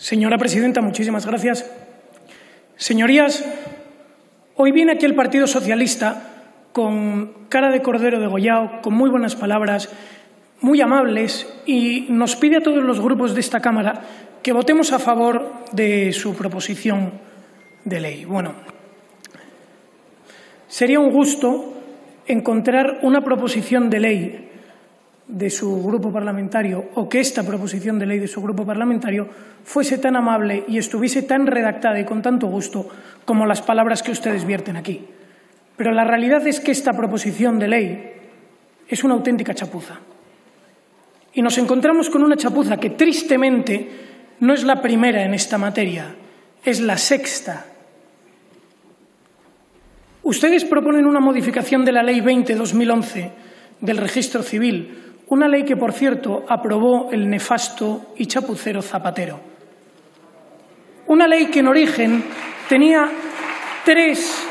Señora presidenta, muchísimas gracias. Señorías, hoy viene aquí el Partido Socialista con cara de cordero degollado, con muy buenas palabras, muy amables, y nos pide a todos los grupos de esta Cámara que votemos a favor de su proposición de ley. Bueno, sería un gusto encontrar una proposición de ley de su grupo parlamentario o que esta proposición de ley de su grupo parlamentario fuese tan amable y estuviese tan redactada y con tanto gusto como las palabras que ustedes vierten aquí. Pero la realidad es que esta proposición de ley es una auténtica chapuza. Y nos encontramos con una chapuza que tristemente no es la primera en esta materia, es la sexta. Ustedes proponen una modificación de la Ley 20/2011 del Registro Civil, una ley que, por cierto, aprobó el nefasto y chapucero Zapatero. Una ley que en origen tenía tres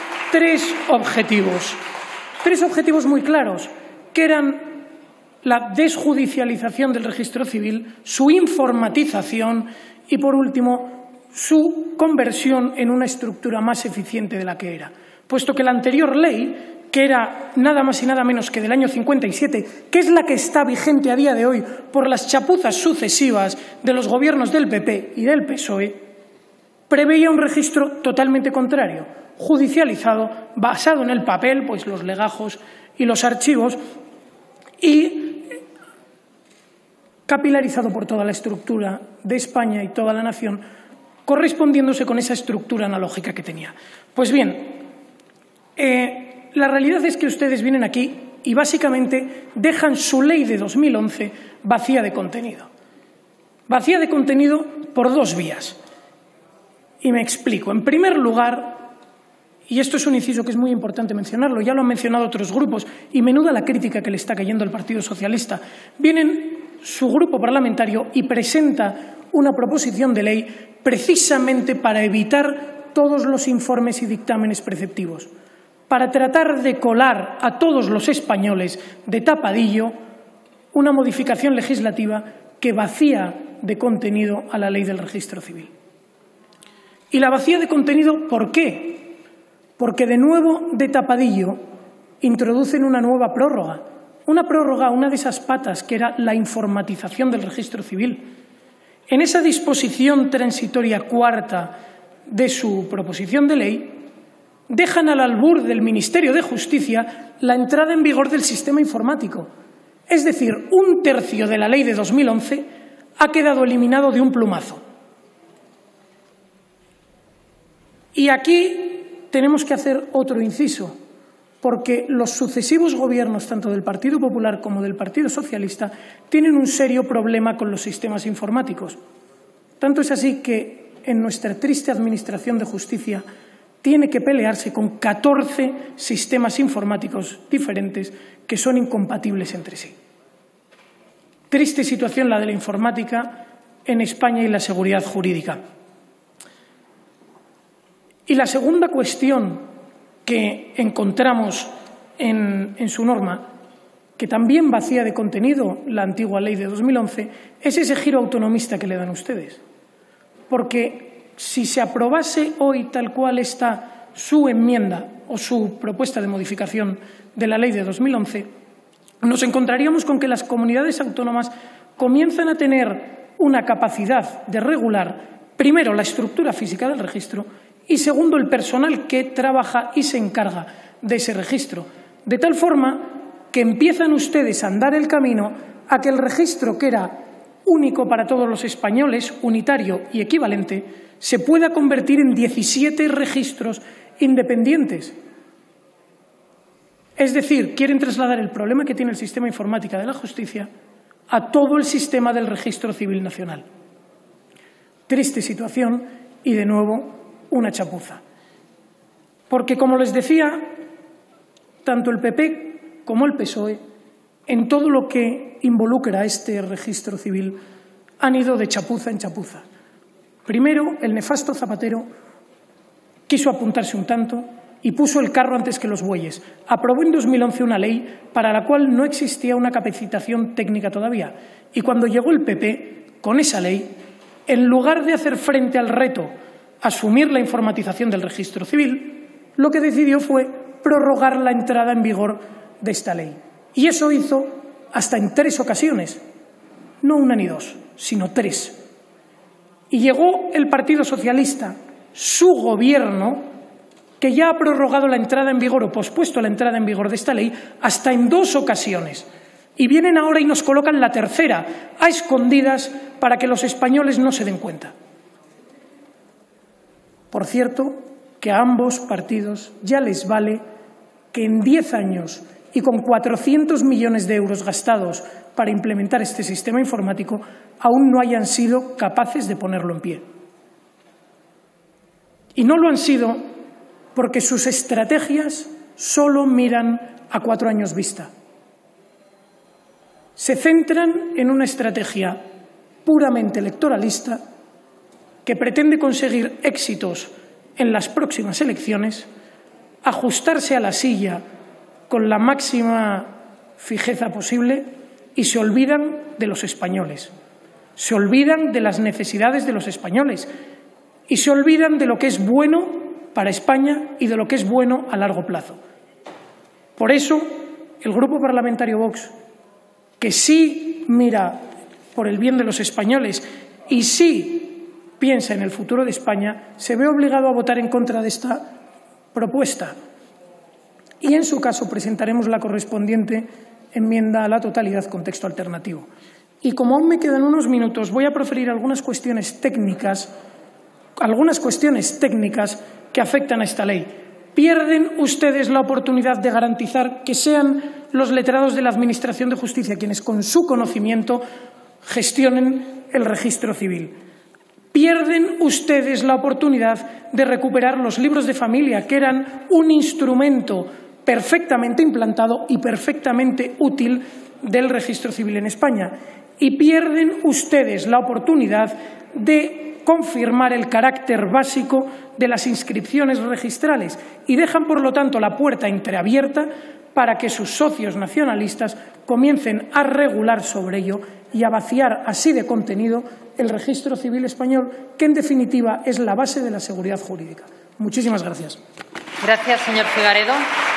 objetivos muy claros, que eran la desjudicialización del registro civil, su informatización y, por último, su conversión en una estructura más eficiente de la que era. Puesto que la anterior ley, que era nada más y nada menos que del año 57, que es la que está vigente a día de hoy por las chapuzas sucesivas de los gobiernos del PP y del PSOE, preveía un registro totalmente contrario, judicializado, basado en el papel, pues los legajos y los archivos, y capilarizado por toda la estructura de España y toda la nación, correspondiéndose con esa estructura analógica que tenía. Pues bien, la realidad es que ustedes vienen aquí y básicamente dejan su ley de 2011 vacía de contenido. Vacía de contenido por dos vías. Y me explico. En primer lugar, y esto es un inciso que es muy importante mencionarlo, ya lo han mencionado otros grupos, y menuda la crítica que le está cayendo al Partido Socialista, vienen su grupo parlamentario y presenta una proposición de ley precisamente para evitar todos los informes y dictámenes preceptivos, para tratar de colar a todos los españoles de tapadillo una modificación legislativa que vacía de contenido a la ley del registro civil. Y la vacía de contenido, ¿por qué? Porque de nuevo de tapadillo introducen una nueva prórroga, una de esas patas que era la informatización del registro civil. En esa disposición transitoria cuarta de su proposición de ley, dejan al albur del Ministerio de Justicia la entrada en vigor del sistema informático. Es decir, un tercio de la ley de 2011 ha quedado eliminado de un plumazo. Y aquí tenemos que hacer otro inciso, porque los sucesivos gobiernos, tanto del Partido Popular como del Partido Socialista, tienen un serio problema con los sistemas informáticos. Tanto es así que en nuestra triste administración de justicia tiene que pelearse con 14 sistemas informáticos diferentes que son incompatibles entre sí. Triste situación la de la informática en España y la seguridad jurídica. Y la segunda cuestión que encontramos en su norma, que también vacía de contenido la antigua ley de 2011, es ese giro autonomista que le dan ustedes. Porque si se aprobase hoy tal cual está su enmienda o su propuesta de modificación de la ley de 2011, nos encontraríamos con que las comunidades autónomas comienzan a tener una capacidad de regular, primero, la estructura física del registro y, segundo, el personal que trabaja y se encarga de ese registro. De tal forma que empiezan ustedes a andar el camino a que el registro, que era único para todos los españoles, unitario y equivalente, se pueda convertir en 17 registros independientes. Es decir, quieren trasladar el problema que tiene el sistema informática de la justicia a todo el sistema del registro civil nacional. Triste situación y, de nuevo, una chapuza. Porque, como les decía, tanto el PP como el PSOE, en todo lo que involucra a este registro civil, han ido de chapuza en chapuza. Primero, el nefasto Zapatero quiso apuntarse un tanto y puso el carro antes que los bueyes. Aprobó en 2011 una ley para la cual no existía una capacitación técnica todavía. Y cuando llegó el PP, con esa ley, en lugar de hacer frente al reto, asumir la informatización del registro civil, lo que decidió fue prorrogar la entrada en vigor de esta ley. Y eso hizo hasta en 3 ocasiones, no una ni 2, sino 3. Y llegó el Partido Socialista, su gobierno, que ya ha prorrogado la entrada en vigor o pospuesto la entrada en vigor de esta ley hasta en 2 ocasiones. Y vienen ahora y nos colocan la tercera, a escondidas, para que los españoles no se den cuenta. Por cierto, que a ambos partidos ya les vale que en 10 años y con 400 millones de euros gastados para implementar este sistema informático, aún no hayan sido capaces de ponerlo en pie. Y no lo han sido porque sus estrategias solo miran a 4 años vista. Se centran en una estrategia puramente electoralista que pretende conseguir éxitos en las próximas elecciones, ajustarse a la silla con la máxima fijeza posible y se olvidan de los españoles, se olvidan de las necesidades de los españoles y se olvidan de lo que es bueno para España y de lo que es bueno a largo plazo. Por eso, el Grupo Parlamentario Vox, que sí mira por el bien de los españoles y sí piensa en el futuro de España, se ve obligado a votar en contra de esta propuesta. Y, en su caso, presentaremos la correspondiente enmienda a la totalidad con texto alternativo. Y como aún me quedan unos minutos, voy a proferir algunas cuestiones técnicas que afectan a esta ley. ¿Pierden ustedes la oportunidad de garantizar que sean los letrados de la Administración de Justicia quienes, con su conocimiento, gestionen el registro civil? ¿Pierden ustedes la oportunidad de recuperar los libros de familia, que eran un instrumento perfectamente implantado y perfectamente útil del registro civil en España? Y pierden ustedes la oportunidad de confirmar el carácter básico de las inscripciones registrales y dejan, por lo tanto, la puerta entreabierta para que sus socios nacionalistas comiencen a regular sobre ello y a vaciar así de contenido el registro civil español, que en definitiva es la base de la seguridad jurídica. Muchísimas gracias. Gracias, señor Figaredo.